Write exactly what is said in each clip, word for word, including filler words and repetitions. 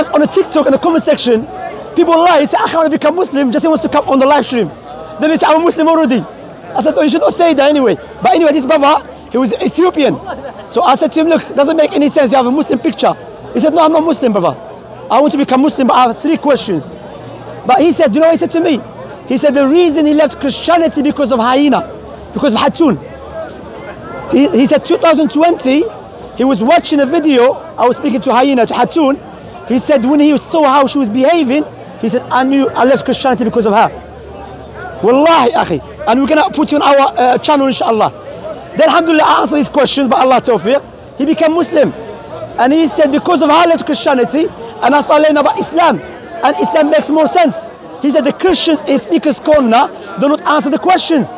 sometimes on the TikTok in the comment section, people lie, they say, I want to become Muslim, just he wants to come on the live stream. Then they say, I'm a Muslim already. I said, oh, you should not say that anyway. But anyway, this brother, he was Ethiopian. So I said to him, look, it doesn't make any sense, you have a Muslim picture. He said, no, I'm not Muslim, brother. I want to become Muslim, but I have three questions. But he said, you know what he said to me? He said the reason he left Christianity because of hyena, because of Hatun. He, he said two thousand twenty, he was watching a video, I was speaking to hyena, to Hatun. He said when he saw how she was behaving, he said, I knew I left Christianity because of her. Wallahi, akhi. And we're going to put you on our uh, channel, inshallah. Then, alhamdulillah, I answered these questions, but Allah tawfiq. He became Muslim. And he said, because of her left Christianity, and I started learning about Islam. And Islam makes more sense. He said, the Christians in Speaker's Corner do not answer the questions.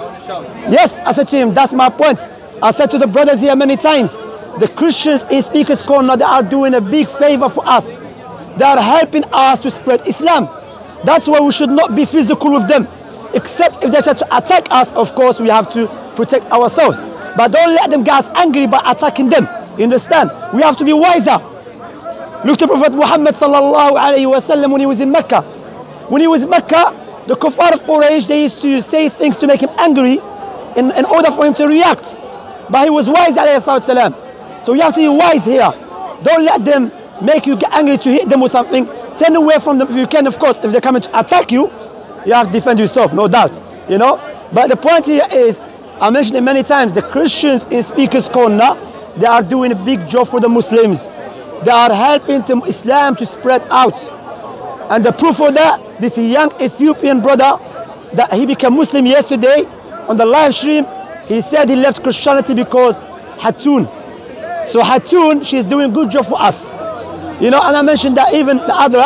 Yes, I said to him, that's my point. I said to the brothers here many times, the Christians in Speaker's Corner, they are doing a big favor for us. They are helping us to spread Islam. That's why we should not be physical with them. Except if they try to attack us, of course, we have to protect ourselves. But don't let them get us angry by attacking them. You understand? We have to be wiser. Look to Prophet Muhammad sallallahu alayhi wa sallam when he was in Mecca. When he was in Mecca, the kuffar of Quraysh, they used to say things to make him angry in, in order for him to react. But he was wise alayhi salam. So you have to be wise here. Don't let them make you get angry to hit them or something. Turn away from them if you can, of course. If they're coming to attack you, you have to defend yourself, no doubt. You know? But the point here is, I mentioned it many times, the Christians in Speaker's Corner, they are doing a big job for the Muslims. They are helping the Islam to spread out. And the proof of that, this young Ethiopian brother, that he became Muslim yesterday on the live stream, he said he left Christianity because Hatun. So Hatun, she's doing a good job for us. You know, and I mentioned that even the other,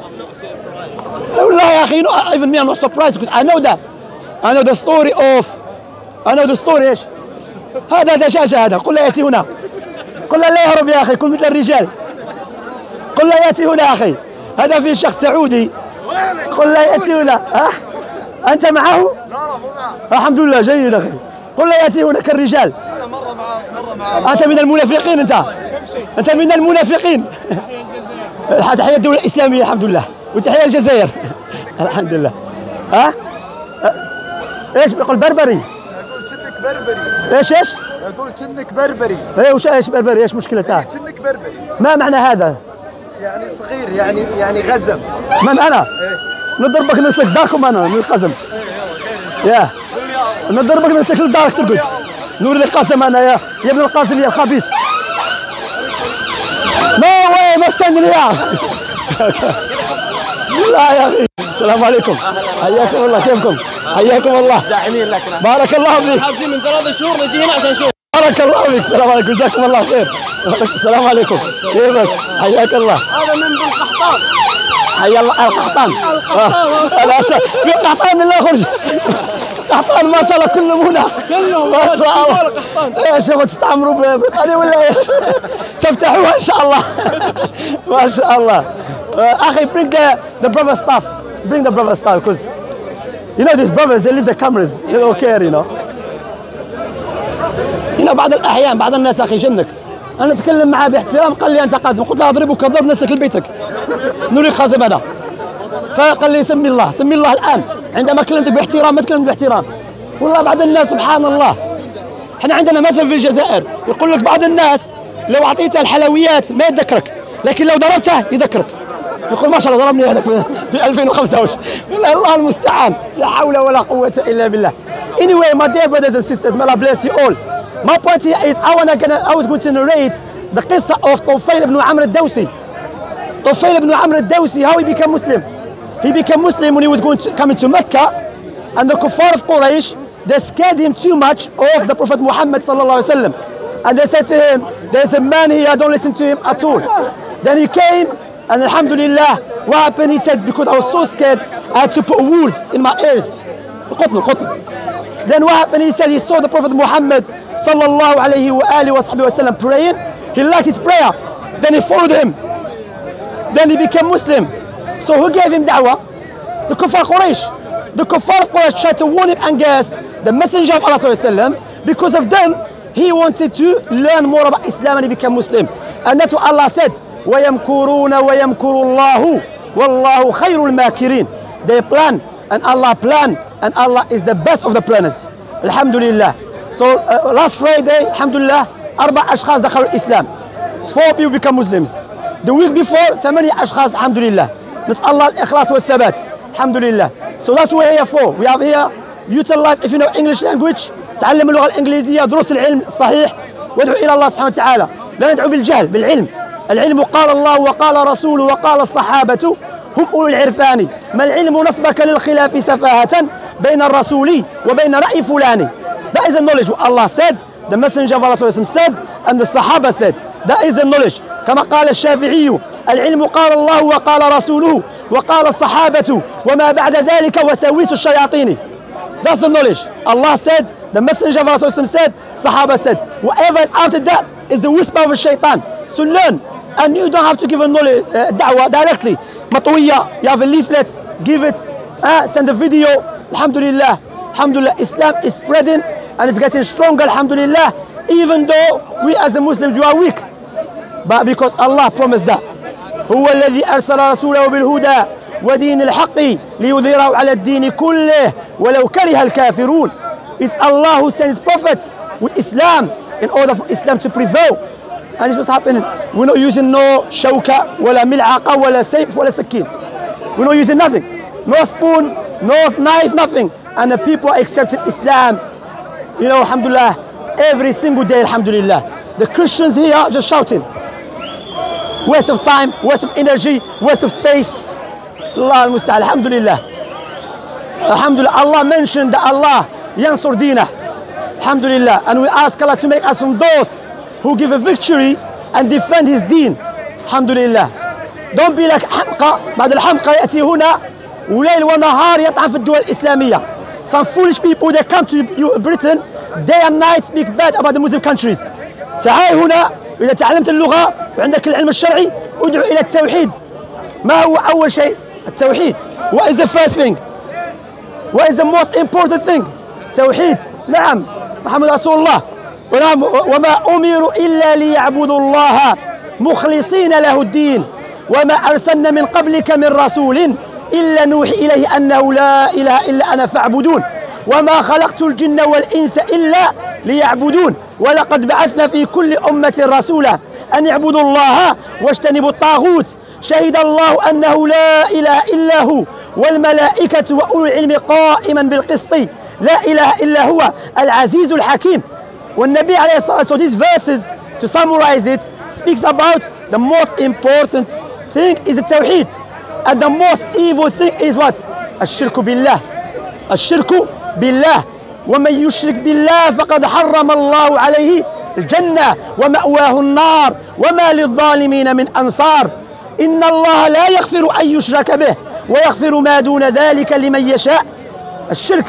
you know, even me, I'm not surprised because I know that. I know the story of, I know the story ايش؟ هذا دجاجة هذا، قل له يأتي هنا. قل له لا يهرب يا أخي، كن مثل الرجال. قل له يأتي هنا يا أخي. هذا في شخص سعودي. قل له يأتي هنا. ها؟ أنت معه؟ لا لا مو معه. الحمد لله جيد أخي. قل له يأتي هنا كالرجال. أنا مرة معك مرة معك. أنت من المنافقين أنت. أنت من المنافقين. تحية الدولة الإسلامية الحمد لله. وتحية الجزائر. الحمد لله. ها؟ ايش بيقول بربري؟ يقول شنك بربري. ايش ايش؟ يقول شنك بربري. ايه وش ايش بربري؟ ايش مشكلتها؟ شنك بربري. ما معنى هذا؟ يعني صغير يعني يعني غزم. ما معنى؟ ايه. نضربك نمسك داركم انا من القزم. ايه يا نضربك نمسك لدارك ترقد. نور القاسم انا يا يا ابن القاسم يا الخبيث. نو واي ما استنى يا لا يا اخي. السلام عليكم. حياكم الله، كيفكم؟ حياكم الله. داعمين لك. بارك الله فيك. حاجزين من ثلاث شهور نجي هنا عشان نشوف. بارك الله فيك. السلام عليكم، جزاكم الله خير. السلام عليكم. كيفك؟ حياك الله. هذا من ذي القحطان. حيا الله القحطان. القحطان. في قحطان من لا يخرج. قحطان ما شاء الله كلهم هنا. كلهم ما شاء الله. قحطان. ايش يبغى تستعمروا ببريطانيا ولا ايش؟ تفتحوها ان شاء الله. ما شاء الله. اخي bring the the brother stuff. Bring the brother stuff because you know these brothers they leave the cameras. They don't care, you know. You know بعض الأحيان بعض الناس أخي يجنك. أنا أتكلم معاه باحترام قال لي أنت قاسم، قلت له أضربك أضرب نفسك لبيتك. نوري خازم هذا. فقال لي سمي الله، سمي الله الآن. عندما كلمتك باحترام ما تكلمت باحترام. والله بعض الناس سبحان الله. احنا عندنا مثل في الجزائر يقول لك بعض الناس لو أعطيته الحلويات ما يتذكرك، لكن لو ضربته يذكرك. يقول ما شاء الله ضربني هذاك في ألفين وخمسة وش. والله الله المستعان، لا حول ولا قوة إلا بالله. Anyway, my dear brothers and sisters, may Allah bless you all. My point here is I wanna gonna I was going to narrate the qissa of Tufayl ibn Amr al-Dawsi. Tufayl ibn Amr al-Dawsi, how he became Muslim. He became Muslim when he was going to coming to Mecca, and the kuffar of Quraysh, they scared him too much of the Prophet Muhammad sallallahu alaihi wasallam, and they said to him, "There's a man here, don't listen to him at all." Then he came. And alhamdulillah, what happened? He said, because I was so scared, I had to put wools in my ears. Then what happened? He said he saw the Prophet Muhammad sallallahu alayhi wa alihi wa sahbihi wa sallam praying. He liked his prayer. Then he followed him. Then he became Muslim. So who gave him da'wah? The Kuffar Quraysh. The Kuffar Quraysh tried to warn him against the Messenger of Allah sallallahu alayhi wa sallam. Because of them, he wanted to learn more about Islam and he became Muslim. And that's what Allah said. ويمكرون ويمكر الله والله خير الماكرين. They plan and Allah plan and Allah is the best of the planners. Alhamdulillah. So uh, last Friday, alhamdulillah, أربع أشخاص دخلوا الإسلام. Four people become Muslims. The week before, ثمانية أشخاص alhamdulillah. نسأل الله الإخلاص والثبات. Alhamdulillah. So that's what we're here for. We have here utilize if you know English language. تعلم اللغة الإنجليزية، دروس العلم الصحيح، وادعو إلى الله سبحانه وتعالى. لا ندعو بالجهل، بالعلم. العلم قال الله وقال رسوله وقال الصحابة هم أولو العرفان. ما العلم نصبك للخلاف سفاهة بين الرسول وبين رأي فلان. That is the knowledge what Allah said, the messenger of Allah said, and the Sahaba said. That is the knowledge. كما قال الشافعي العلم قال الله وقال رسوله وقال الصحابة وما بعد ذلك وساويس الشياطين. That's the knowledge. Allah said, the messenger of Allah said, Sahaba said. Whatever is after that is the whisper of a shaitan. So learn. And you don't have to give a knowledge, uh, da'wah directly. Matawiyya, you have a leaflet, give it, uh, send a video. Alhamdulillah. Alhamdulillah, Islam is spreading and it's getting stronger, alhamdulillah. Even though we as the Muslims, we are weak. But because Allah promised that. هو الذي أرسل رسوله بالهدى ودين الحق ليظهره على الدين كله ولو كره الكافرون. It's Allah who sends prophets with Islam in order for Islam to prevail. And this was happening. We're not using no shawka, wala mil'aqa, wala sayf, wala sakin. We're not using nothing. No spoon, no knife, nothing. And the people accepted Islam. You know, alhamdulillah, every single day, alhamdulillah. The Christians here just shouting. Waste of time, waste of energy, waste of space. Allah al-Musta'an, alhamdulillah. Alhamdulillah, Allah mentioned that Allah yansur dinah. Alhamdulillah. And we ask Allah to make us from those who give a victory and defend his deen. Alhamdulillah. Don't be like حمقى. بعد الحمقى يأتي هنا وليل ونهار يطعن في الدول الإسلامية. Some foolish people, they come to Britain day and night speak bad about the Muslim countries. تعال هنا إذا تعلمت اللغة وعندك العلم الشرعي ادعو إلى التوحيد. ما هو أول شيء؟ التوحيد. What is the first thing? What is the most important thing? توحيد. نعم محمد رسول الله. وما أمروا إلا ليعبدوا الله مخلصين له الدين وما أرسلنا من قبلك من رسول إلا نوحي إليه أنه لا إله إلا أنا فاعبدون وما خلقت الجن والإنس إلا ليعبدون ولقد بعثنا في كل أمة رسولا أن اعبدوا الله واجتنبوا الطاغوت شهد الله أنه لا إله إلا هو والملائكة وأولو العلم قائما بالقسط لا إله إلا هو العزيز الحكيم. والنبي عليه الصلاة والسلام, so these verses, to summarize it, speaks about the most important thing is the tawheed. And the most evil thing is what? الشرك بالله. الشرك بالله. ومن يشرك بالله فقد حرم الله عليه الجنة ومأواه النار وما للظالمين من أنصار. إن الله لا يغفر أن يشرك به ويغفر ما دون ذلك لمن يشاء. الشرك.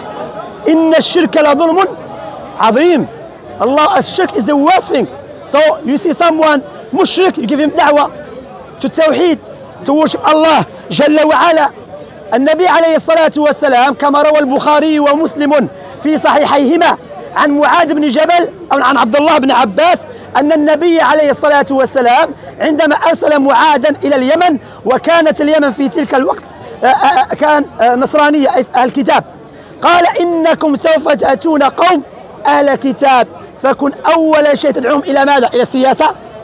إن الشرك لظلم عظيم. Allah, الشرك is the worst thing. So you see someone mushrik, you give him da'wah to tawheed, to worship Allah جل وعلا. النبي عليه الصلاة والسلام كما روى البخاري ومسلم في صحيحيهما عن معاذ بن جبل أو عن عبد الله بن عباس أن النبي عليه الصلاة والسلام عندما أرسل معاذا إلى اليمن وكانت اليمن في تلك الوقت كان نصرانية أهل الكتاب قال إنكم سوف تأتون قوم أهل كتاب فكن أول شيء تدعوهم إلى ماذا؟ إلى السياسة؟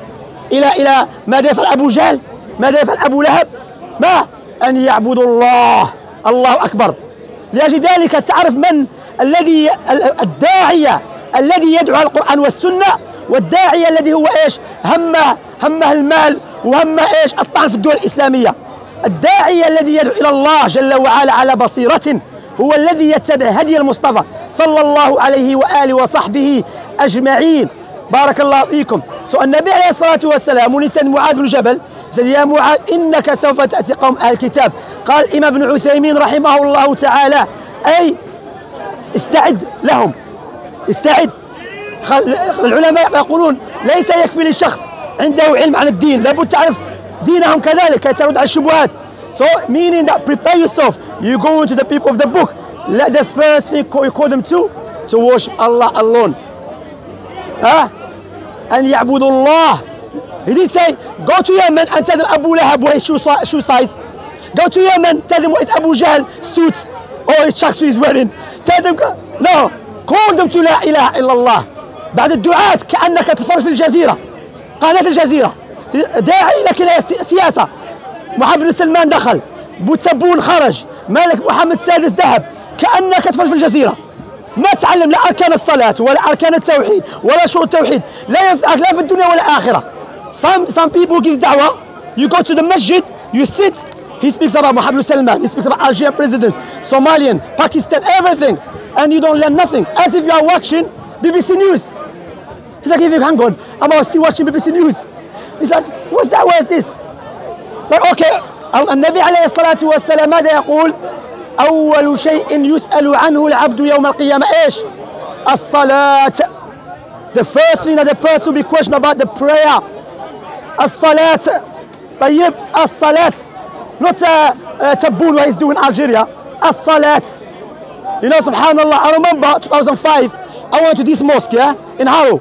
إلى إلى ماذا يفعل أبو جهل؟ ماذا يفعل أبو لهب؟ ما؟ أن يعبدوا الله. الله أكبر. لأجل ذلك تعرف من الذي الداعية الذي يدعو على القرآن والسنة والداعية الذي هو إيش؟ همه همه المال وهمه إيش؟ الطعن في الدول الإسلامية. الداعية الذي يدعو إلى الله جل وعلا على بصيرة هو الذي يتبع هدي المصطفى صلى الله عليه وآله وصحبه أجمعين. بارك الله فيكم. سو النبي عليه الصلاة والسلام ولسان معاذ بن جبل يا معاذ إنك سوف تأتي قوم أهل الكتاب. قال الإمام ابن عثيمين رحمه الله تعالى أي استعد لهم استعد. العلماء يقولون ليس يكفي للشخص عنده علم عن الدين لابد تعرف دينهم كذلك كي ترد على الشبهات. So meaning that prepare yourself. You go into the people of the book. Let the first thing you call them to to worship Allah alone. ها أن يعبدوا الله He didn't say, go to Yemen and tell them Abu Lahab what his shoe, shoe size. Go to Yemen, tell them what is Abu Jahl suit or his tracksuit he's wearing. Tell them, no, call them to لا إله إلا الله. بعد الدعاة كأنك تتفرج في الجزيرة، قناة الجزيرة، داعي لكن سياسة. محمد بن سلمان دخل، بوتبون خرج، ملك محمد السادس ذهب، كأنك تتفرج في الجزيرة. ما تعلم لا أركان الصلاة ولا أركان التوحيد ولا شروط التوحيد، لا ينفعك لا في الدنيا ولا الآخرة. Some some people give da'wah. You go to the masjid, you sit. He speaks about Mohammed bin Salman. He speaks about Algerian president, Somalian, Pakistan, everything, and you don't learn nothing. As if you are watching B B C News. He's like, if you hang on, I'm still watching B B C News. He's like, what's that? Where's this? Like, okay. النبي عليه الصلاة والسلام ماذا يقول؟ أول شيء يسأل عنه العبد يوم القيامة إيش؟ الصلاة. The first thing that the person will be questioned about the prayer. الصلاة. طيب الصلاة. Not uh, uh, Tabboon what he's doing in Algeria. الصلاة. You know, subhanallah, I remember two thousand five, I went to this mosque, yeah, in Harrow.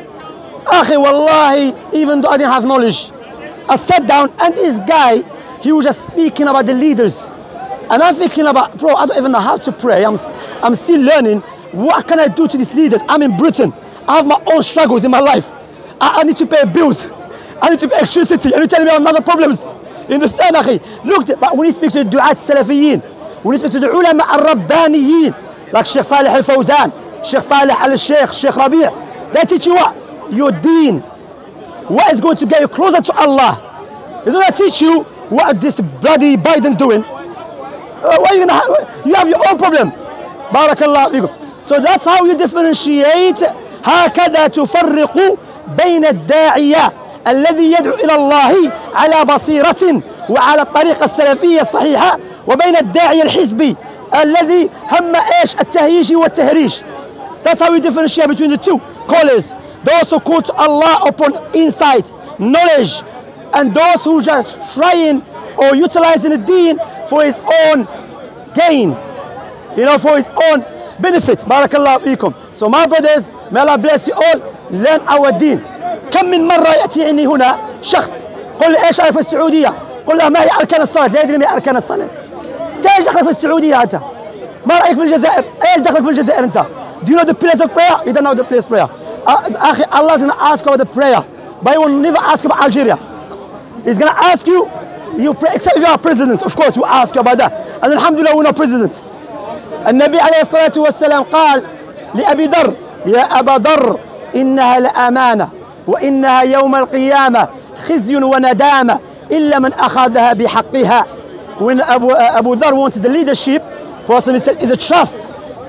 Akhi, wallahi, even though I didn't have knowledge, I sat down and this guy, he was just speaking about the leaders. And I'm thinking about, bro, I don't even know how to pray. I'm, I'm still learning. What can I do to these leaders? I'm in Britain. I have my own struggles in my life. I, I need to pay bills. I need to pay electricity. And you tell me I have other problems. You understand, akhi? Look, but when he speaks to the du'at salafiyin, when he speaks to the ulama al-rabbaniyin, like Sheikh Salih al-Fawzan, Sheikh Salih al-Sheikh, Sheikh Rabi', they teach you what? Your deen. What is going to get you closer to Allah. It's going to teach you what this bloody Biden's doing. Uh, what are you, gonna have? You have your own problem. Barakallah fikum. So that's how you differentiate. هكذا تفرق بين الداعية الذي يدعو إلى الله على بصيرة وعلى الطريقة السلفية الصحيحة وبين الداعية الحزبي الذي هم إيش التهييج والتهريج. That's how you differentiate between the two callers. Those who call to Allah upon insight, knowledge, and those who just trying or utilizing the deen for his own gain, you know, for his own benefit. Barakallahu fikum. So my brothers, may Allah bless you all. Learn our deen. كم من مرة يأتي عني هنا شخص قل لي ايش رأيك في السعودية؟ قل له ما هي أركان الصلاة؟ لا يدري ما هي أركان الصلاة. ايش دخلك في السعودية أنت؟ ما رأيك في الجزائر؟ ايش دخلك في الجزائر أنت؟ Do you know the place of prayer? You don't know the place of prayer. أخي, Allah is going to ask you about the prayer, but He will never ask you about Algeria. He's going to ask you, you pray, except if you are president, of course, He will ask you about that. And alhamdulillah, we're not presidents. النبي عليه الصلاة والسلام قال لأبي ذر يا أبا ذر إنها لأمانة وإنها يوم القيامة خزي وندامة إلا من أخذها بحقها. When Abu, uh, Abu Dhar wanted the leadership, Prophet he said, is a trust.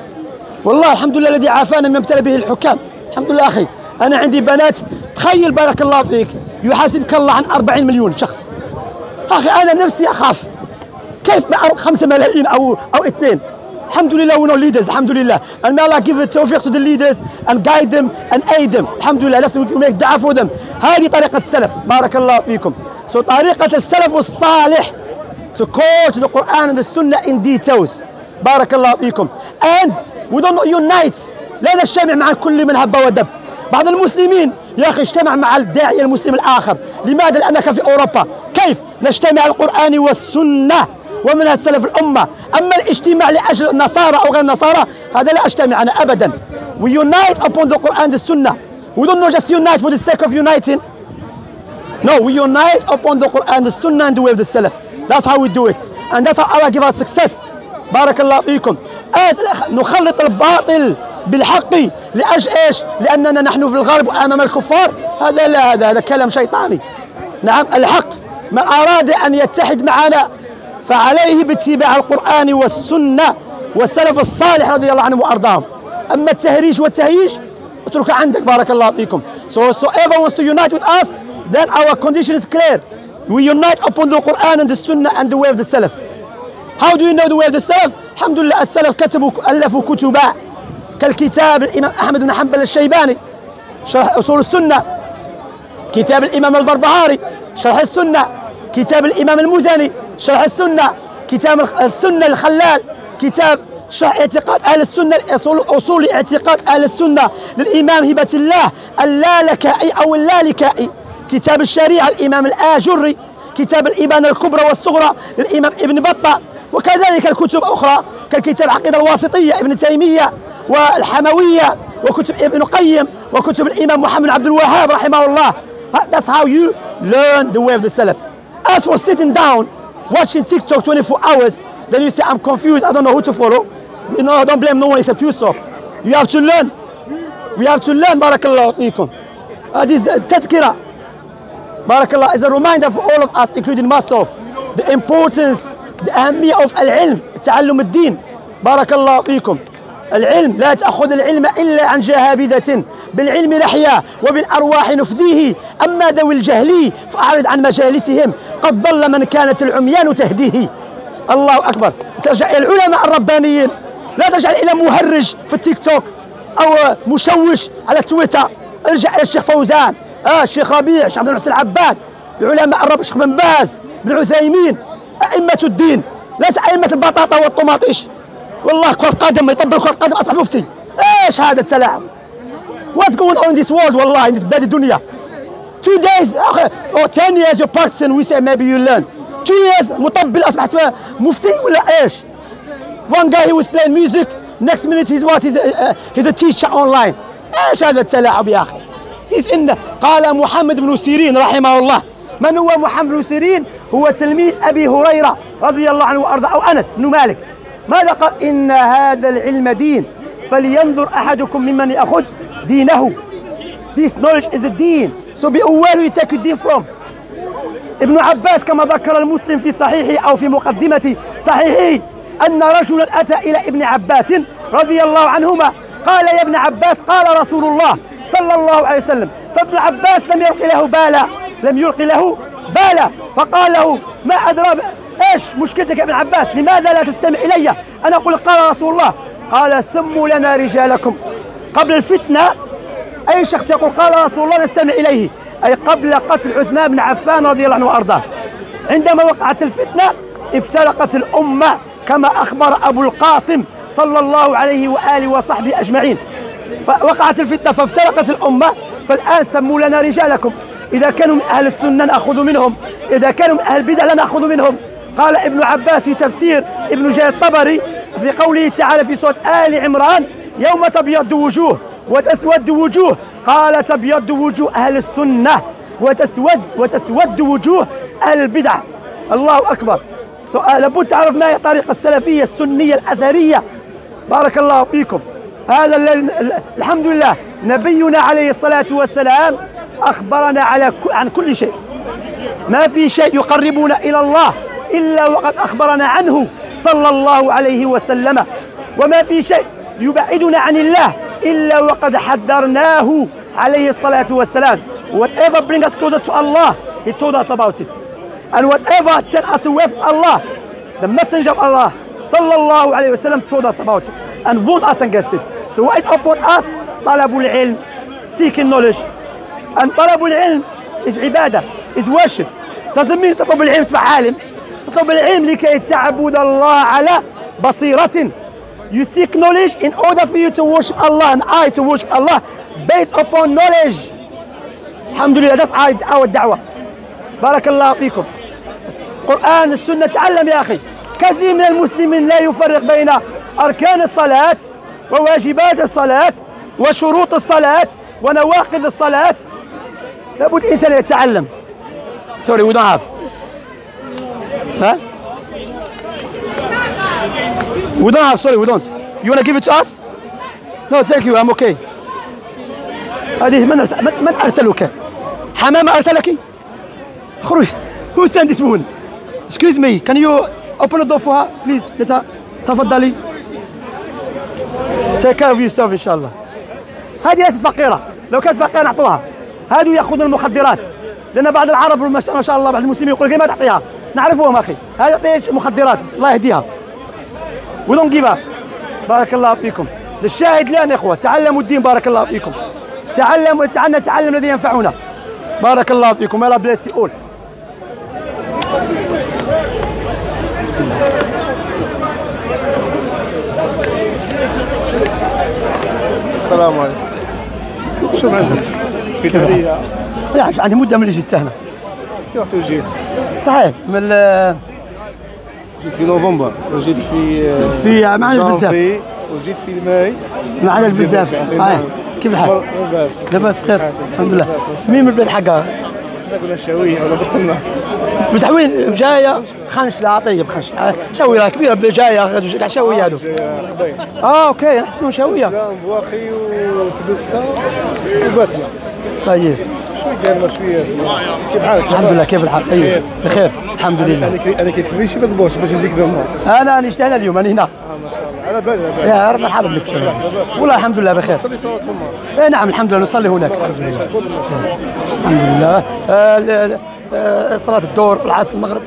والله الحمد لله الذي عافانا مما ابتلى به الحكام. الحمد لله أخي، أنا عندي بنات، تخيل بارك الله فيك يحاسبك الله عن أربعين مليون شخص. أخي أنا نفسي أخاف، كيف خمسة ملايين أو أو اثنين؟ الحمد لله we know leaders. الحمد لله. And may Allah give the tawfiq to the leaders and guide them and aid them. الحمد لله. Let's make dua for them. هذه طريقة السلف. بارك الله فيكم. So طريقة السلف الصالح to call to the Quran and the Sunnah in details. بارك الله فيكم. And we don't unite. لا نجتمع مع كل من هب ودب. بعض المسلمين يا أخي اجتمع مع الداعية المسلم الآخر. لماذا؟ لأنك في أوروبا. كيف؟ نجتمع على القرآن والسنة ومنها السلف الأمة. أما الاجتماع لأجل النصارى أو غير النصارى هذا لا أجتمع أنا أبدا. We unite upon the Quran and the Sunnah. We don't not just unite for the sake of uniting. No, we unite upon the Quran, the Sunnah and the way of the Salaf. That's how we do it. And that's how Allah give us success. بارك الله فيكم. نخلط الباطل بالحق لأجل إيش؟ لأننا نحن في الغرب أمام الكفار. هذا لا، هذا هذا كلام شيطاني. نعم الحق من أراد أن يتحد معنا فعليه باتباع القرآن والسنة والسلف الصالح رضي الله عنهم وأرضاهم. أما التهريج والتهييج اتركه عندك بارك الله فيكم. So whoever wants to unite with us, then our condition is clear. We unite upon the Quran and the Sunnah and the way of the Salaf. How do you know the way of the Salaf? الحمد لله السلف كتبوا ألفوا كتبا كالكتاب الإمام أحمد بن حنبل الشيباني شرح أصول السنة، كتاب الإمام البربهاري شرح السنة، كتاب الإمام المزني شرح السنة، كتاب السنة الخلال، كتاب شرح اعتقاد أهل السنة أصول, أصول اعتقاد أهل السنة للإمام هبة الله اللالكائي أو اللالكائي، كتاب الشريعة الإمام الآجري، كتاب الإبانة الكبرى والصغرى للإمام ابن بطة، وكذلك الكتب أخرى كالكتاب العقيدة الواسطية ابن تيمية والحموية وكتب ابن قيم وكتب الإمام محمد بن عبد الوهاب رحمه الله. That's how you learn the way of the Salaf. As for sitting down watching TikTok twenty-four hours, then you say I'm confused, I don't know who to follow. You know, don't blame no one except yourself. You have to learn. We have to learn. Barakallahu fiikum. Uh, this uh, tadhkira, Barakallah, is a reminder for all of us, including myself, the importance, the أهمية of العلم، تعلم الدين. Barakallahu fiikum. العلم لا تأخذ العلم إلا عن جهابذة، بالعلم نحيا وبالأرواح نفديه، أما ذوي الجهل فأعرض عن مجالسهم، قد ضل من كانت العميان تهديه. الله أكبر. ترجع إلى العلماء الربانيين، لا ترجع إلى مهرج في التيك توك أو مشوش على تويتر. ارجع إلى الشيخ فوزان، آه الشيخ ربيع، الشيخ عبد المحسن العباد، العلماء الرب، الشيخ بن باز، بن عثيمين، أئمة الدين، ليس أئمة البطاطا والطماطيش. والله كرة قدم يطبل كرة قدم أصبح مفتي. إيش هذا التلاعب؟ What's going on in this world والله in this بلاد الدنيا؟ Two days or ten years you're practicing, we say maybe you learn. Two years مطبل أصبحت مفتي ولا إيش؟ One guy he was playing music, next minute he's what? He's a, uh, he's a teacher online. إيش هذا التلاعب يا أخي؟ He's in the... قال محمد بن سيرين رحمه الله. من هو محمد بن سيرين؟ هو تلميذ أبي هريرة رضي الله عنه وأرضاه، أو أنس بن مالك. ماذا قال؟ إن هذا العلم دين فلينظر أحدكم ممن يأخذ دينه. This knowledge is a deen. So be aware where you take your deen from. ابن عباس كما ذكر المسلم في صحيحه أو في مقدمة صحيحه أن رجلا أتى إلى ابن عباس رضي الله عنهما قال يا ابن عباس قال رسول الله صلى الله عليه وسلم، فابن عباس لم يلقي له بالا، لم يلقي له بالا، فقال له ما أدرى ايش مشكلتك يا ابن عباس؟ لماذا لا تستمع الي؟ انا اقول قال رسول الله. قال سموا لنا رجالكم. قبل الفتنه اي شخص يقول قال رسول الله نستمع اليه، اي قبل قتل عثمان بن عفان رضي الله عنه وارضاه. عندما وقعت الفتنه افترقت الامه كما اخبر ابو القاسم صلى الله عليه واله وصحبه اجمعين. فوقعت الفتنه فافترقت الامه، فالان سموا لنا رجالكم. اذا كانوا من اهل السنه ناخذ منهم، اذا كانوا من اهل البدع لا ناخذ منهم. قال ابن عباس في تفسير ابن جرير الطبري في قوله تعالى في سورة آل عمران يوم تبيض وجوه وتسود وجوه، قال تبيض وجوه أهل السنة وتسود وتسود وجوه أهل البدع. الله أكبر. لابد تعرف ما هي الطريقة السلفية السنية الأثرية. بارك الله فيكم. هذا الحمد لله نبينا عليه الصلاة والسلام أخبرنا على عن كل شيء. ما في شيء يقربنا إلى الله إلا وقد أخبرنا عنه صلى الله عليه وسلم، وما في شيء يبعدنا عن الله إلا وقد حذرناه عليه الصلاة والسلام. Whatever brings us closer to Allah, He told us about it. And whatever takes us away from Allah, the Messenger of Allah صلى الله عليه وسلم told us about it and warned us against it. So what is upon us? طلب العلم, seeking knowledge. And طلب العلم is عبادة, is worship. Doesn't mean تطلب العلم تبقى عالم. تطلب العلم لكي تعبد الله على بصيرة. You seek knowledge in order for you to worship Allah and I to worship Allah based upon knowledge. Alhamdulillah, that's our da'wah. بارك الله فيكم. القرآن السنة تعلم يا أخي. كثير من المسلمين لا يفرق بين أركان الصلاة وواجبات الصلاة وشروط الصلاة ونواقض الصلاة. لابد الإنسان يتعلم. Sorry, we don't have. Huh? We don't have, sorry, we don't. You want to give it to us? No, thank you, I'm okay. هذه من أرسل من أرسلك؟ حمامة أرسلك؟ خروج. Who sent this woman? Excuse me, can you open the door for her, please? Let her. تفضلي. Take care of yourself إن شاء الله. هذه ليست فقيرة، لو كانت فقيرة نعطوها. هذو يأخذون المخدرات، لأن بعض العرب ما شاء الله بعض المسلمين يقول لك ما تعطيها. نعرفهم أخي، هذه تعطي مخدرات، الله يهديها. We don't give up. بارك الله فيكم. للشاهد الآن يا إخوة، تعلموا الدين بارك الله فيكم. تعلموا تعلمنا تعلم الذي ينفعنا. بارك الله فيكم. Allah bless you all. السلام عليكم. شو معزك؟ في تهدية. لا عندي مده من اللي جيت هنا. رحت وجيت. صحيح من جيت في نوفمبر وجيت في في ما عندناش بزاف وجيت في ماي ما عندناش بزاف. صحيح. كيف الحال؟ لاباس. لاباس بخير الحمد لله. مين من البلاد حقها؟ نقول الشاويه ولا بطلنا. بصح وين جايه؟ خنش لا طيب خنش شاويه كبيره جايه كاع شاويه هادو. اه اوكي نحسبهم شاويه. لا بواخي وتبسه وباتنا. طيب شوي قال شويه كيف حالك؟ الحمد لله كيف الحال؟ ايوه بخير الحمد لله. انا انا كنت ماشي بالبوش باش نجيك ذما. انا نجي هنا اليوم انا هنا. اه ما شاء الله على بالي على بالي. يا مرحبا بك والله الحمد لله بخير. صلي صلاه في النار. اي نعم الحمد لله نصلي هناك الحمد لله. الحمد لله. آه آه صلاه الظهر العصر المغرب.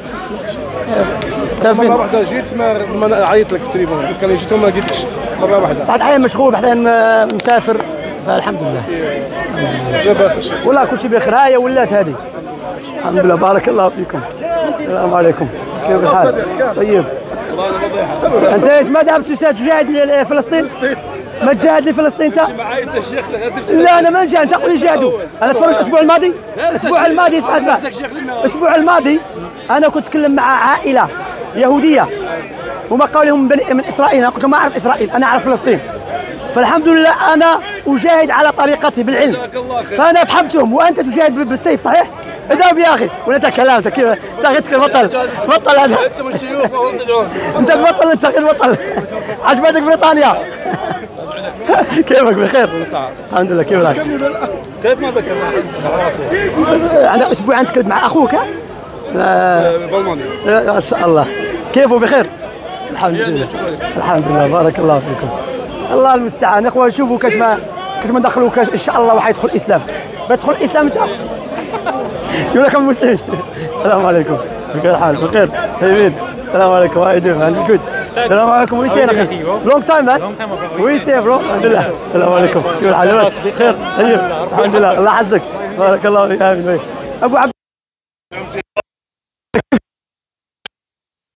آه مره واحده جيت ما, ما عيطت لك في التليفون قلت لك جيت وما لقيتكش مره واحده. بعد احيانا مشغول بعد احيانا مسافر فالحمد لله. لاباس الشيخ. والله كل شيء بخير. هاي ولات هذه. الحمد لله بارك الله فيكم. السلام عليكم كيف الحال؟ طيب انت ايش ما ذهبت تجاهد لفلسطين؟ ما تجاهد لفلسطين انت؟ لا انا ما نجاهد تقول نجاهدوا. انا تفرجت الاسبوع الماضي الاسبوع الماضي اسمع اسمع الاسبوع الماضي انا كنت اتكلم مع عائله يهوديه هما قالوا لهم من اسرائيل. انا قلت لهم ما اعرف اسرائيل انا اعرف فلسطين. فالحمد لله انا اجاهد على طريقتي بالعلم فانا فهمتهم وانت تجاهد بالسيف صحيح؟ اذهب يا اخي ولا انت كلامك كيف انت غير بطل بطل هذا انت تبطل انت غير بطل. عجبتك بريطانيا؟ كيفك بخير؟ الحمد لله كيف الحال؟ كيف ما ذكرنا عندك اسبوعين تكلمت مع اخوك ها؟ بالمانيا ما شاء الله كيفه بخير؟ الحمد لله الحمد لله بارك الله فيكم. الله المستعان. اخوان شوفوا كاش ما كاش ما دخلوا كاش ان شاء الله واحد يدخل الاسلام. بتدخل الاسلام انت؟ يقول لك مسلم. السلام عليكم كيف الحال؟ بخير طيبين. السلام عليكم هاي دوم جود. السلام عليكم وي سي اخي لونج تايم مان وي سي برو الحمد لله. السلام عليكم كيف الحال؟ لاباس بخير طيب الحمد لله الله يعزك بارك الله فيك ابو عبد